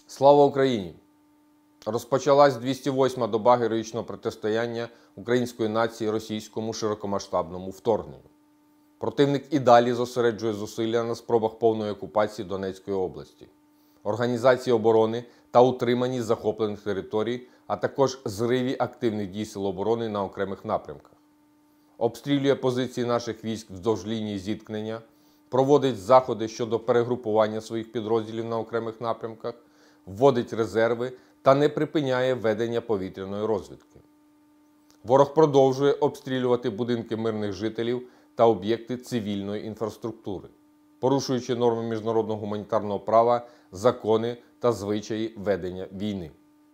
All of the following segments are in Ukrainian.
Слава Україні! Розпочалась 208-ма доба героїчного протистояння української нації російському широкомасштабному вторгненню. Противник і далі зосереджує зусилля на спробах повної окупації Донецької області, організації оборони та утриманні захоплених територій, а також зриві активних дій Сил оборони на окремих напрямках. Обстрілює позиції наших військ вздовж лінії зіткнення, проводить заходи щодо перегрупування своїх підрозділів на окремих напрямках, вводить резерви та не припиняє ведення повітряної розвідки. Ворог продовжує обстрілювати будинки мирних жителів та об'єкти цивільної інфраструктури, порушуючи норми міжнародного гуманітарного права, закони та звичаї ведення війни.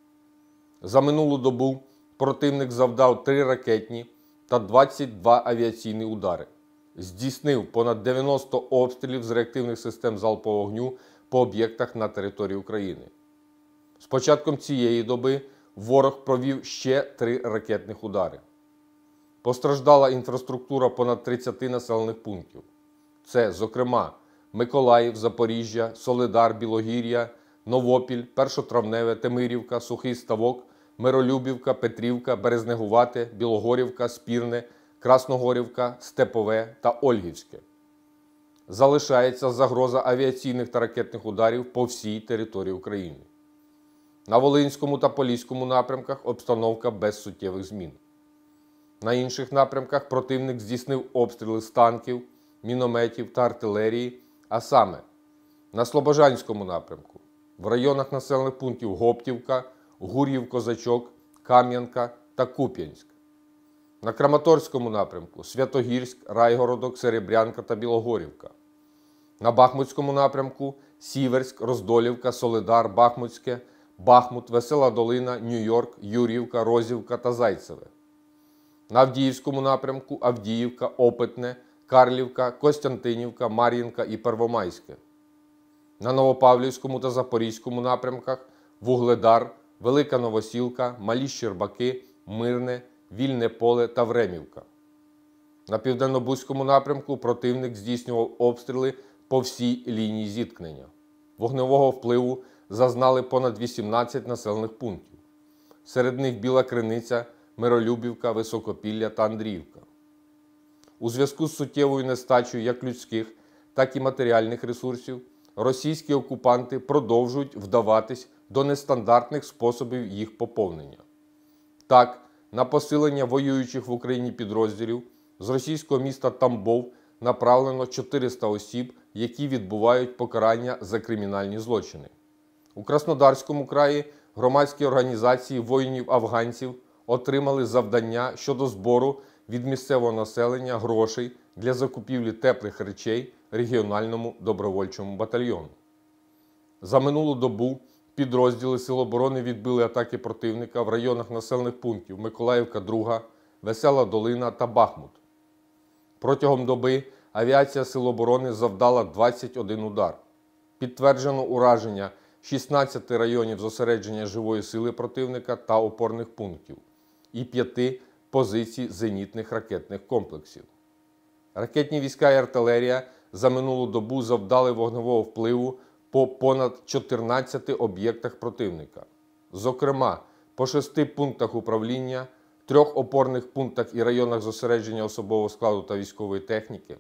За минулу добу противник завдав 3 ракетні та 22 авіаційні удари, здійснив понад 90 обстрілів з реактивних систем залпового вогню по об'єктах на території України. З початком цієї доби ворог провів ще 3 ракетних удари. Постраждала інфраструктура понад 30 населених пунктів. Це, зокрема, Миколаїв, Запоріжжя, Солидар, Білогір'я, Новопіль, Першотравневе, Темирівка, Сухий Ставок, Миролюбівка, Петрівка, Березнегувате, Білогорівка, Спірне, Красногорівка, Степове та Ольгівське. Залишається загроза авіаційних та ракетних ударів по всій території України. На Волинському та Поліському напрямках обстановка без суттєвих змін. На інших напрямках противник здійснив обстріли з танків, мінометів та артилерії, а саме на Слобожанському напрямку, в районах населених пунктів Гоптівка, Гур'їв-Козачок, Кам'янка та Куп'янськ. На Краматорському напрямку Святогірськ, Райгородок, Серебрянка та Білогорівка. На Бахмутському напрямку Сіверськ, Роздолівка, Солидар, Бахмутське, Бахмут, Весела Долина, Нью-Йорк, Юр'ївка, Розівка та Зайцеве. На Авдіївському напрямку Авдіївка, Опитне, Карлівка, Костянтинівка, Мар'їнка і Первомайське. На Новопавлівському та Запорізькому напрямках Вугледар, Велика Новосілка, Малі Щербаки, Мирне, Вільне Поле та Времівка. На Південно-Бузькому напрямку противник здійснював обстріли по всій лінії зіткнення. Вогневого впливу зазнали понад 18 населених пунктів. Серед них Біла Криниця, Миролюбівка, Високопілля та Андріївка. У зв'язку з суттєвою нестачею як людських, так і матеріальних ресурсів, російські окупанти продовжують вдаватись до нестандартних способів їх поповнення. Так, на посилення воюючих в Україні підрозділів з російського міста Тамбов направлено 400 осіб, які відбувають покарання за кримінальні злочини. У Краснодарському краї громадські організації воїнів-афганців отримали завдання щодо збору від місцевого населення грошей для закупівлі теплих речей регіональному добровольчому батальйону. За минулу добу підрозділи Сил оборони відбили атаки противника в районах населених пунктів Миколаївка, 2, Весела Долина та Бахмут. Протягом доби авіація Сил оборони завдала 21 удар. Підтверджено ураження 16 районів зосередження живої сили противника та опорних пунктів і 5 позицій зенітних ракетних комплексів. Ракетні війська і артилерія за минулу добу завдали вогневого впливу по понад 14 об'єктах противника. Зокрема, по 6 пунктах управління, 3 опорних пунктах і районах зосередження особового складу та військової техніки.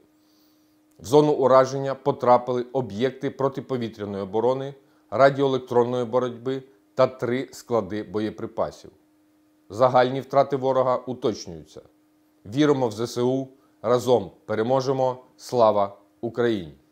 В зону ураження потрапили об'єкти протиповітряної оборони, радіоелектронної боротьби та 3 склади боєприпасів. Загальні втрати ворога уточнюються. Віримо в ЗСУ, разом переможемо! Слава Україні!